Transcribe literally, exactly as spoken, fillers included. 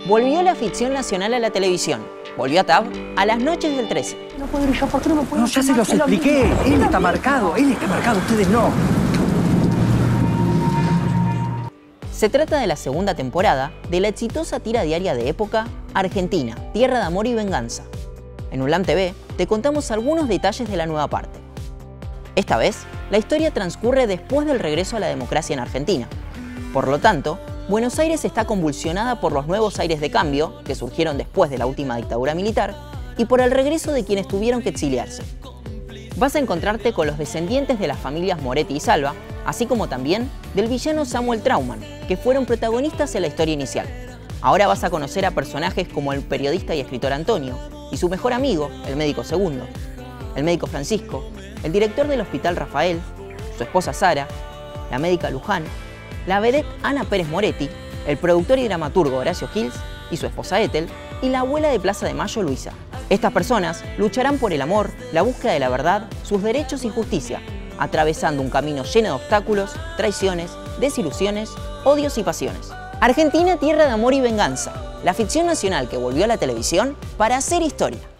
Volvió la ficción nacional a la televisión. Volvió a T A B a las noches del trece. No puedo ir yo, ¿por qué no me puedo? No, ya se los expliqué. Él está marcado, él está marcado, ustedes no. Se trata de la segunda temporada de la exitosa tira diaria de época Argentina, Tierra de Amor y Venganza. En UNLAM T V te contamos algunos detalles de la nueva parte. Esta vez, la historia transcurre después del regreso a la democracia en Argentina. Por lo tanto, Buenos Aires está convulsionada por los nuevos aires de cambio que surgieron después de la última dictadura militar y por el regreso de quienes tuvieron que exiliarse. Vas a encontrarte con los descendientes de las familias Moretti y Salva, así como también del villano Samuel Trauman, que fueron protagonistas en la historia inicial. Ahora vas a conocer a personajes como el periodista y escritor Antonio y su mejor amigo, el médico Segundo, el médico Francisco, el director del hospital Rafael, su esposa Sara, la médica Luján, la vedette Ana Pérez Moretti, el productor y dramaturgo Horacio Gils y su esposa Ethel, y la abuela de Plaza de Mayo, Luisa. Estas personas lucharán por el amor, la búsqueda de la verdad, sus derechos y justicia, atravesando un camino lleno de obstáculos, traiciones, desilusiones, odios y pasiones. Argentina, Tierra de Amor y Venganza, la ficción nacional que volvió a la televisión para hacer historia.